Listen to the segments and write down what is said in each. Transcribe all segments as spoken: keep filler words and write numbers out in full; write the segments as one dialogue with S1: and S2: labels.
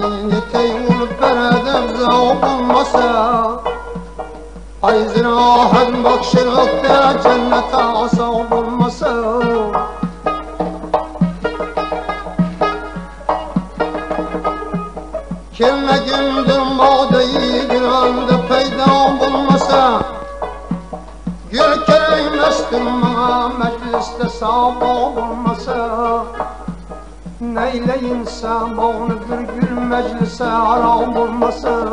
S1: يتيول برد بزوق مسا عايزنا حد بكشرك يا جنة عصوب المسا كلمة جندم بعدي قراند پیدا بالمسا گل کریم استماع مجلس تصابع بالمسا نیله انسان بان در گل مجلس عرام بالمسا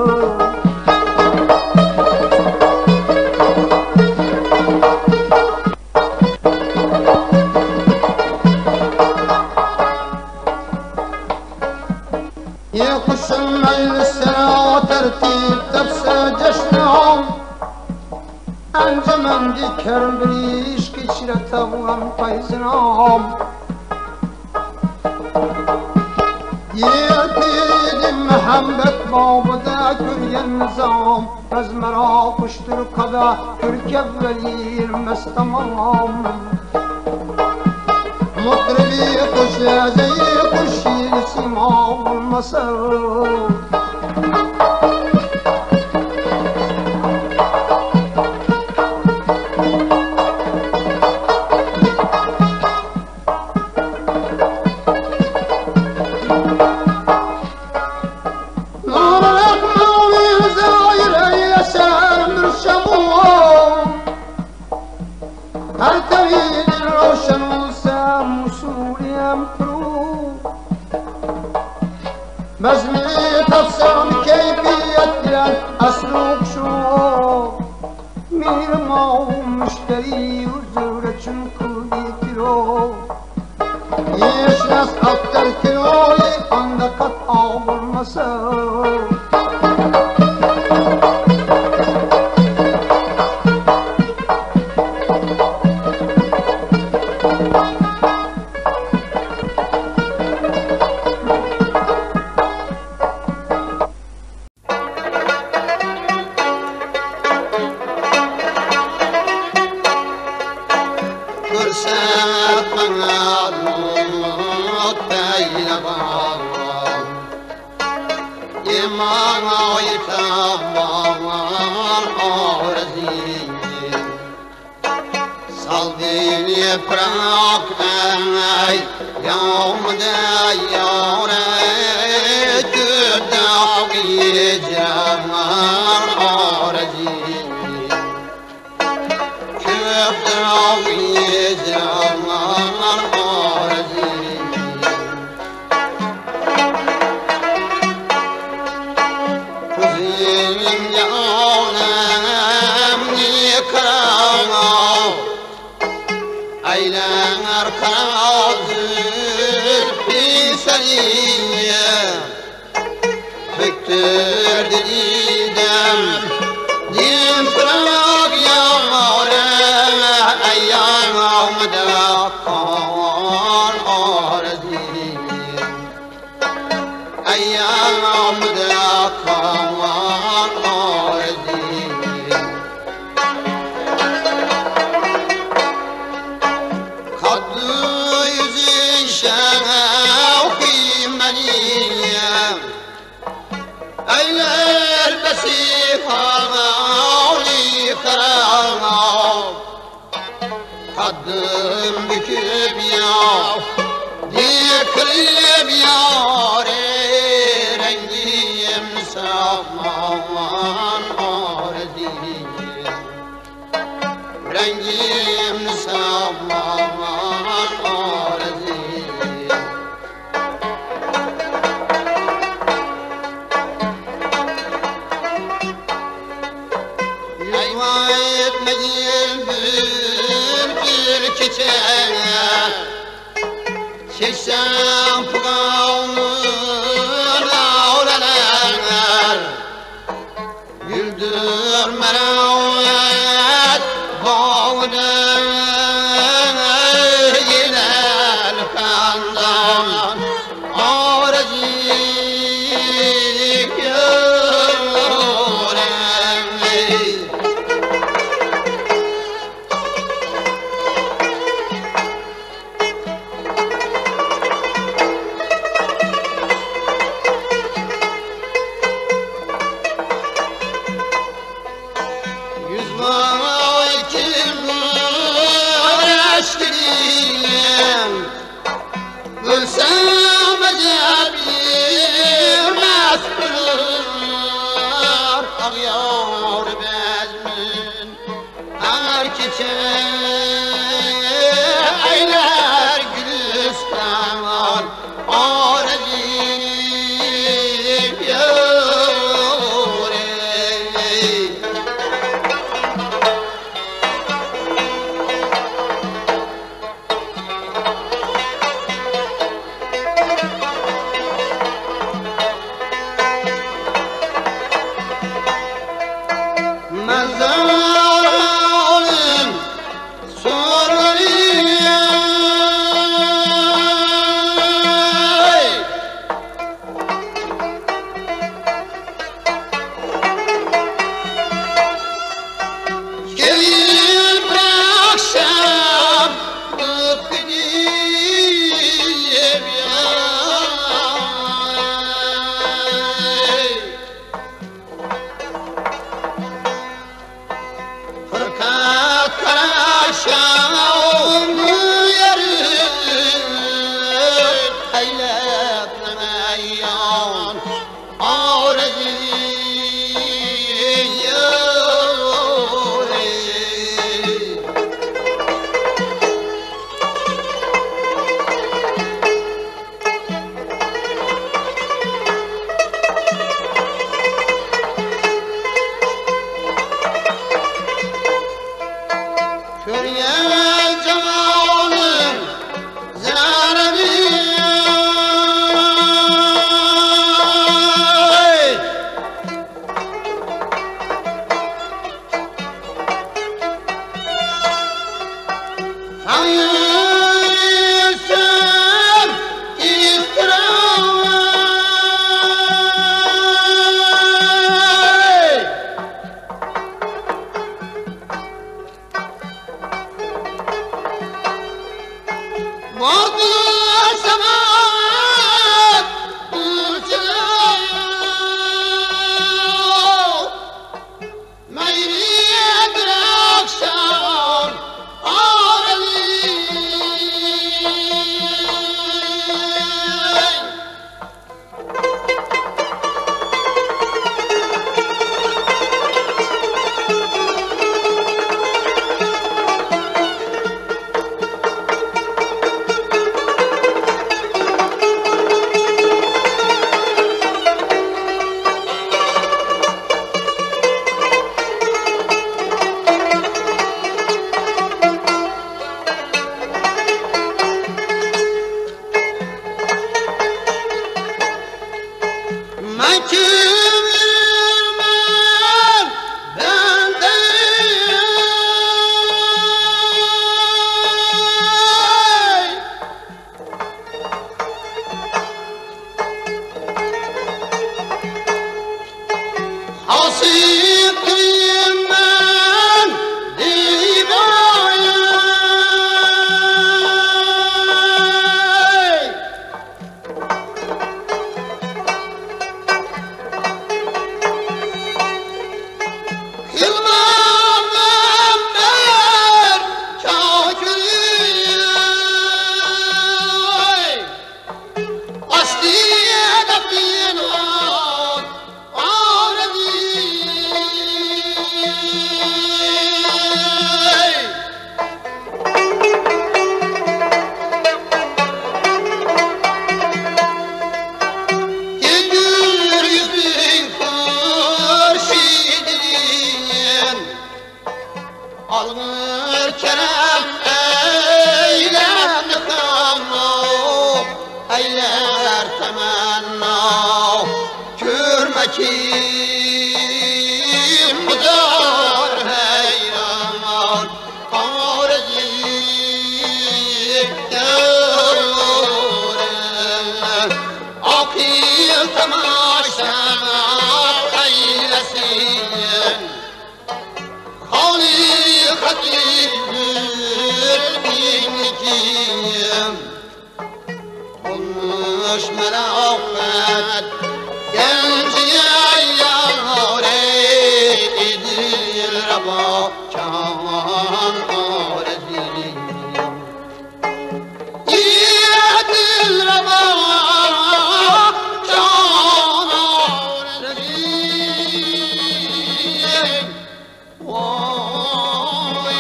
S1: يخش المجلس ترتيب تبسى جشنهم انجمن دیگر بریش کشیرت هم پایزنام یه محبت بابده کریه نظام از مرا کشتر کده ترک ولیر مستمام مطربی خوش ازی خوشی سیما المسر بزمي تفسر كيفية أسلوب شو مير ماو مشتري وزورة كل كيلو يشنس أكتر كيلو عندك قطع المسار من kimim ben değil. Hasipim ben divane. Kılmam ben der kâkiri. Asliye de binan ağredi. Güldür yüzün hürşidin, alınır kerem eyler nıkanna, eyler temenna. Görmekim mudar heyran arzi görür. Akıl temaşana eylesin, Hali hatibdir binlikim. Olmuş merhamet genciye yâre edil raba can areziyim. Edil raba can areziyim. Vay.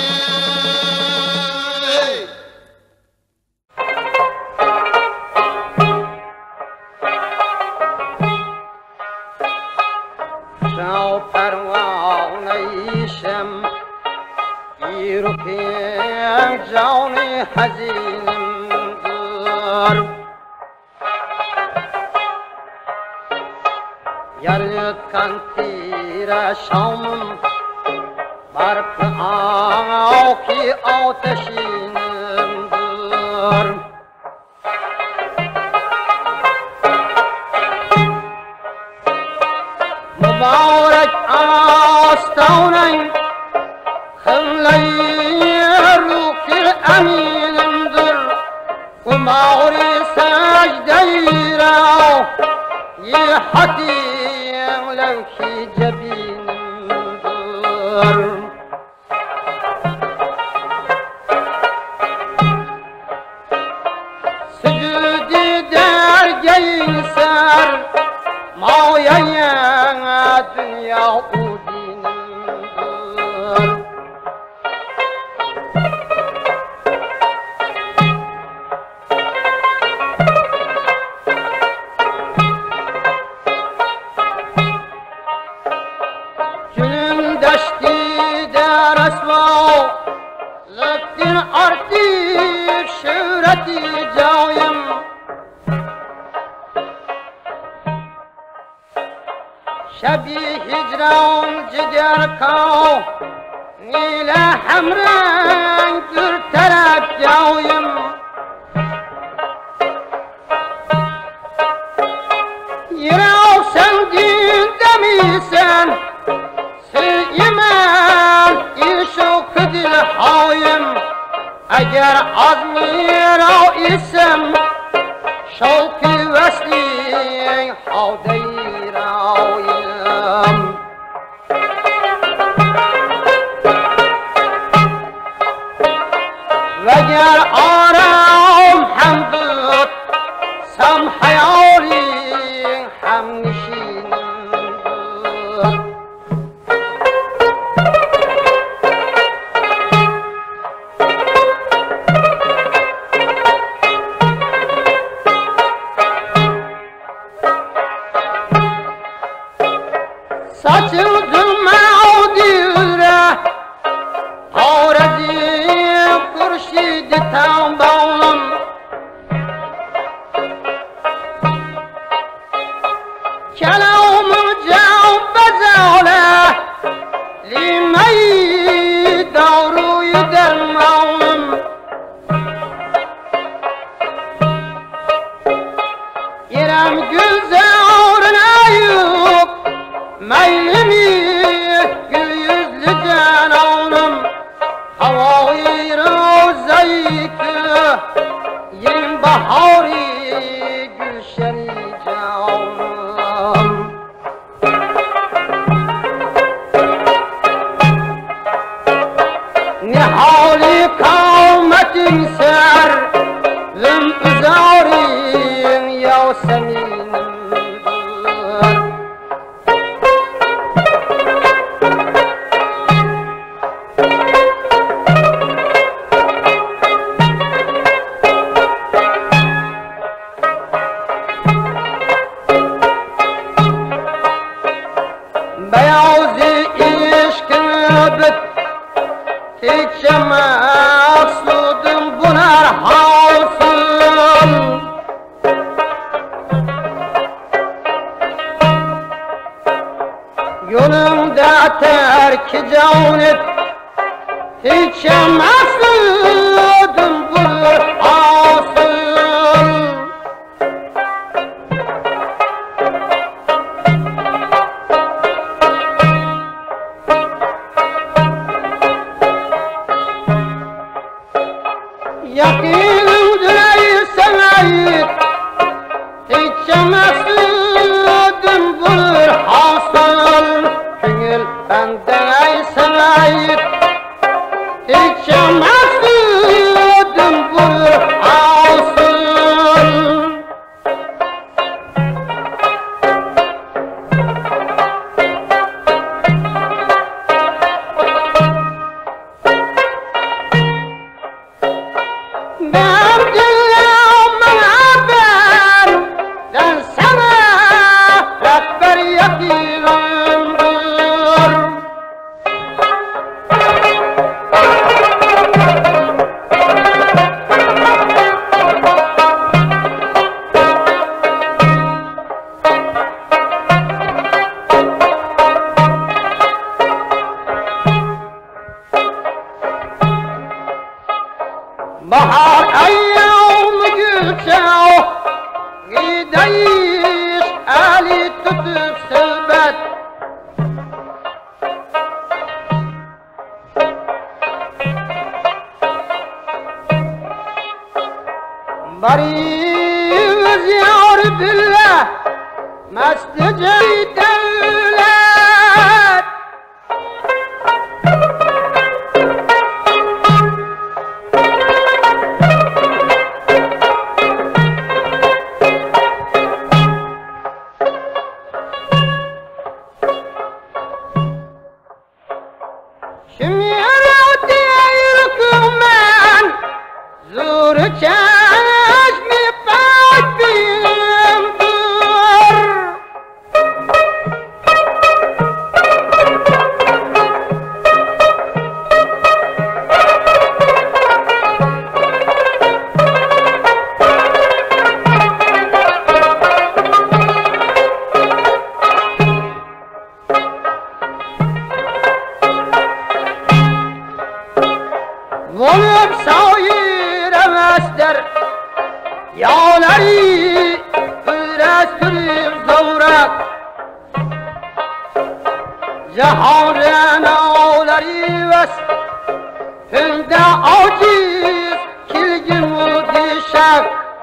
S2: شو پروانه شم ایروکیم جانی حزینم در یارت کن تیر شامم برق آکی آتشینم در مبارک آستانه خلای روکی امینمدر و ماوری سجده را یه حتیم لوکی جبینمدر سجودی در گین سر مایه dünya o dinimdir. Günüm deşti der esma, zıttın artık şöhreti cayım. شبی هجران جگر کو نیله همرنگ در طرف جایم. یراو سنگین دمیسن سیی من ایشو کدل هایم. اگر از میراو ایسم شوکی وصلی حاضی راویم. وگر آرام هم بود سم حیالی هم نشینم بود. كلام جاوب بزاله لمي دورو يدرمون يرم gül zağrına yuk meylimi gül yüzlü cananım havayı rozayıkı yerim bahari gülşeni canım nihali kavmetin ser lüm üzarin Yasemin'im beyazı ilişkini bit hiç maksudum bunar halsın yolunda terk canip hiç maksudum bunar halsın Yakınım dileği seveyip hiç mesudum bulur hasıl Gönül benden ey seveyip hiç mesudum bulur hasıl Ben dinlemen haber ben sana rehber yakınımdır Bahar ayyam gülçev gideyiş eli tutup sılbet Bariz yar billah meslice devlet Şimyarı diyorkum ben Zor çeşmi kalbimdir Olup sayıremezler Yağları ürettirip zavrak Cehavren ağları ves Hünde aciz kilgin mudişek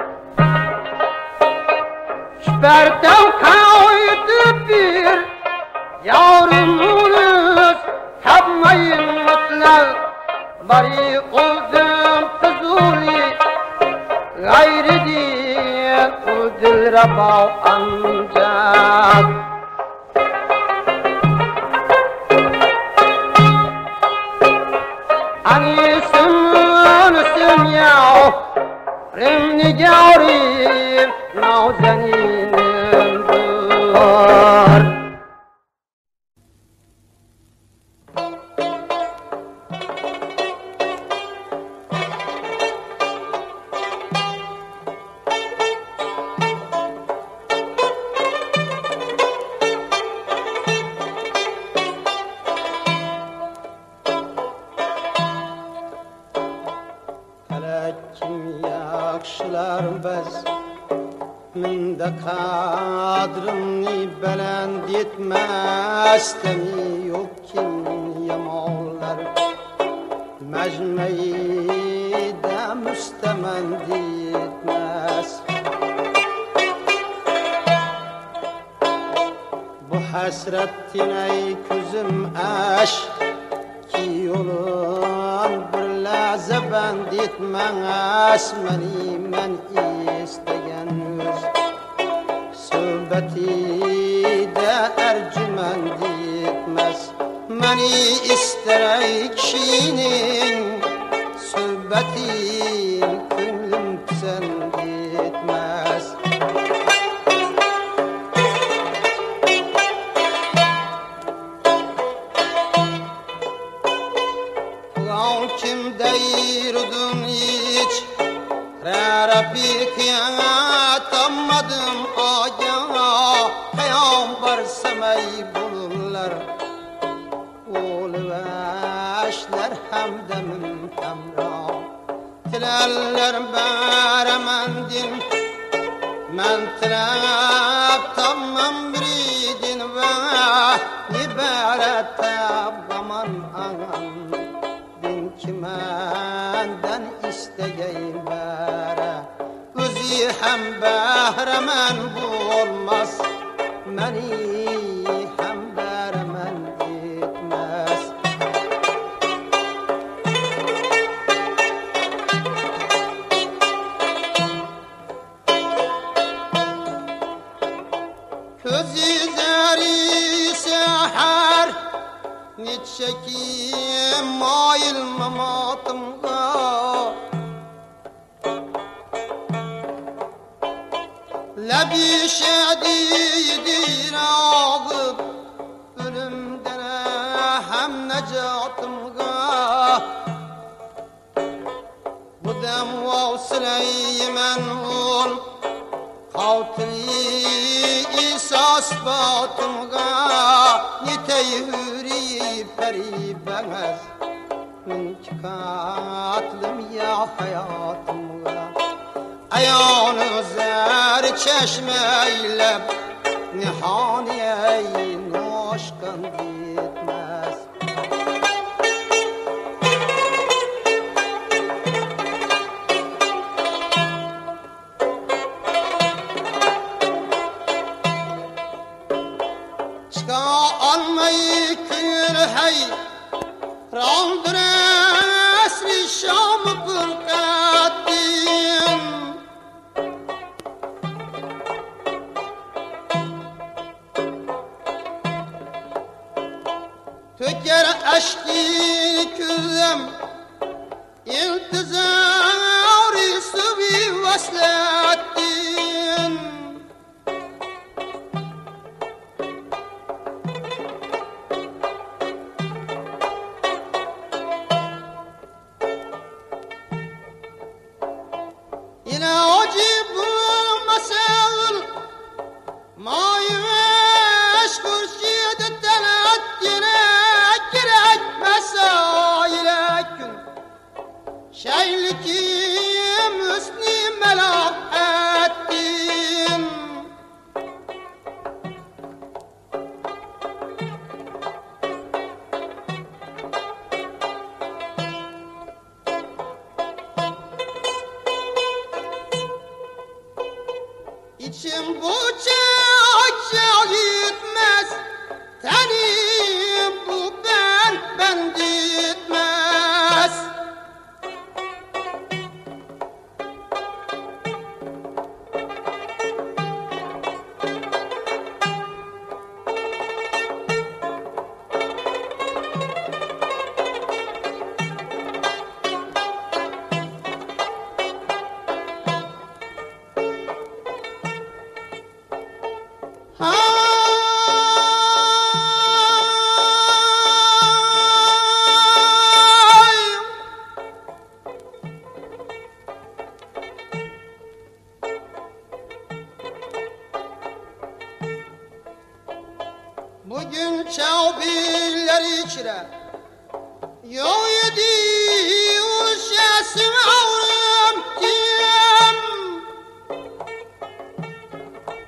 S2: Şberden kaydı bir Yavrumunuz tapmayın mutlak Bari oldum fuzuli Gayri diye o dilrabav ancak Ani sümün sümyav Rim nigarim Nazenim dur
S1: da kadrımni belend etmez demi yok kim yamallar mecmeyi de müstemend etmez bu hasretine közüm aş ki yolun bir lahza bend etmez meni men istegen öz söhbeti de ercüment etmez meni isterey kişinin söhbetin könlüm pisend etmez kim deyirdun hiç Rarabik yana tammadım ayağa Peygamber semey bulurlar Uluveşler hemdemim hemra Tilaller beremendin Men tilab tamam biridin ve Nibaret tabgaman ağam Kimenden istegeyim bere Özü hem behremen bu olmaz Meni hem behremen etmez Közü zeri seher Nitşekim mail mamatımga Lebi şedidir ağıp Ölümden hem necatımga Bu dem vavsileyi menhul Kavtili isas batımga Nitey hüri peri bengez Münki katlım ya hayatımga Ayağını zer çeşmeyle Nihaniyeyi noşkan gitmez Çıka almayı kür hey Randır esri şamı pırkattin Töker eşki küzem İltizari sıvi vaslettin Yine acib mesel Mayveş kurşid tenettine Gerek mesaile gün Şeylikim hüsni melak ettin İçim bu çağ gitmez Tenim bu ben ben gitmez Bugün çavbiller içre Yok yedi uşasım avrum kim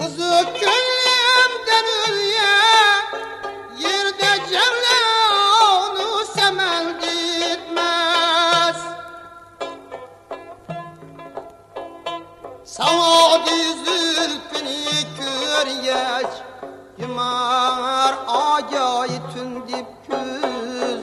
S1: Kuzu külümden ülye yerde cevlanu semel gitmez. Savadi zülfünü köryeç yımar acayip tündip küz.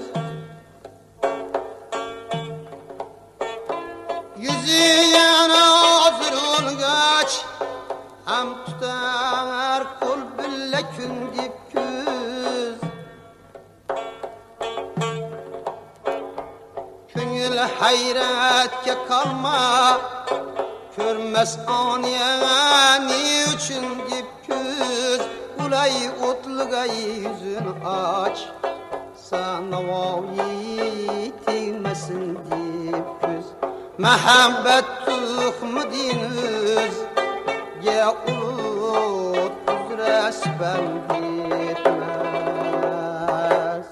S1: Yüzü yana hazırılgaç hem tutar kul bille kündip küz. Köngül hayretke kalma körmez aniyeni üçün dip küz. Ulay otlugay yüzün aç sana vavi değmesin dip küz. Mehabbet tuhmu dinüz ya ulut üzre spen gitmez.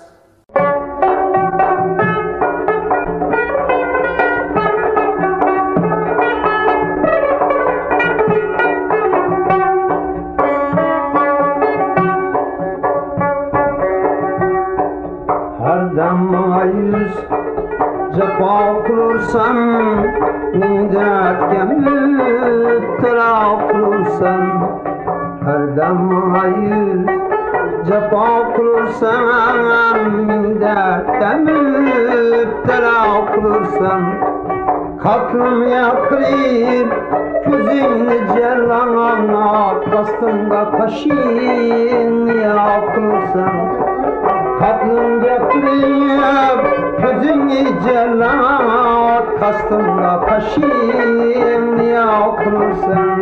S2: Her damla yüz cefa kılırsam min dertke müptela kılırsam. Her damla yüz cefa kılırsam min dertke müptela kılırsam. Katlım yakrib küzünü celana kastımda kaşin yakılırsam. Katlım yakrib küzünü celana kastımda kaşin yakılırsam.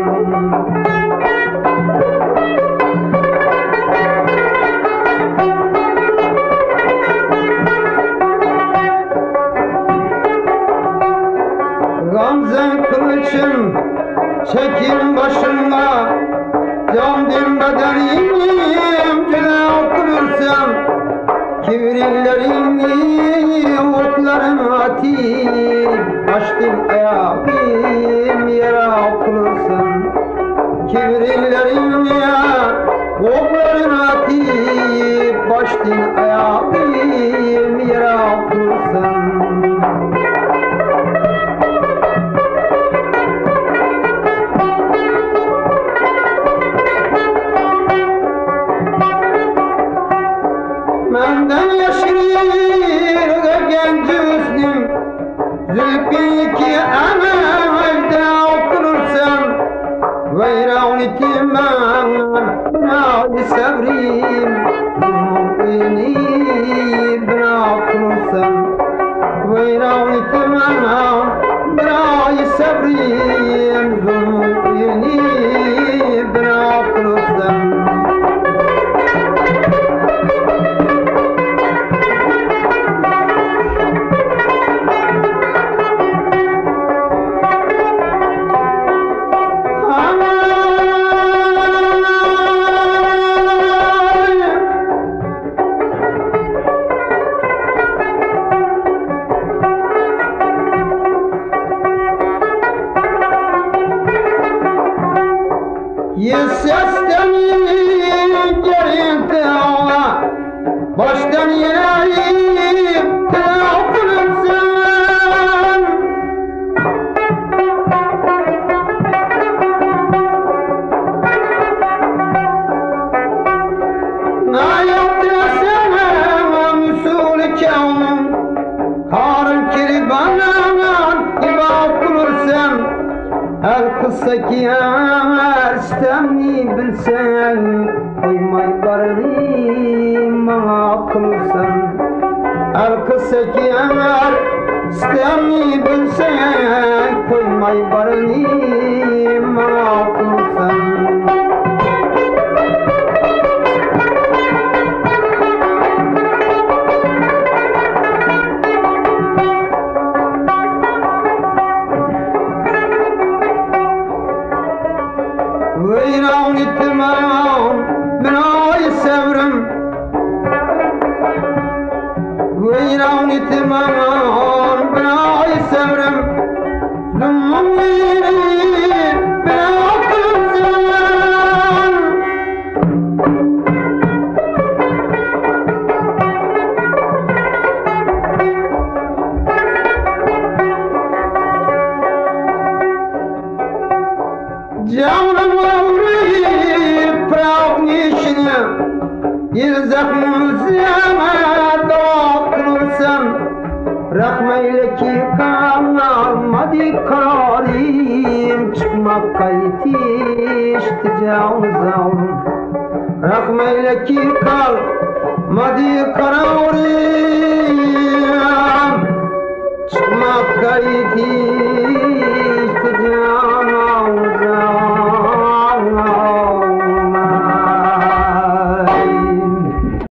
S2: Gamzen kılıçım çekin başımda, candım bedenim güne okurursan. Kibirlerini oklarına atip açtım ayağım yere okurursan. Kibirlerini oklarına atip açtım ayağım yere okurursan. Menden yaşırırga genç üstüm zülfün ki evde okurursan. Veyran itimem bina-i sevrim zulmünü bina okurursan. Veyran itimem bina-i sevrim zulmünü bina okurursan. Sesten gerildi ağla, baştan yerayip de okurursan. Nayatına sana usulü kâvnum, karın kiribanan gibi okurursan. El kısa ki eğer istemni bilsen, koymay barırım bana kılırsan. El kısa ki eğer istemni bilsen, koymay barırım bana kılırsan. Veyran itimam binayı sevrim, veyran itimam binayı sevrim. Zulmüm bina kılırsan. Canım ağrıyıp bırak nişini Yılzakmız yana doktursan Rahmeyle ki kalmadı karim Çıkmakka yetişti canımız ağrım Rahmeyle ki kalmadı karim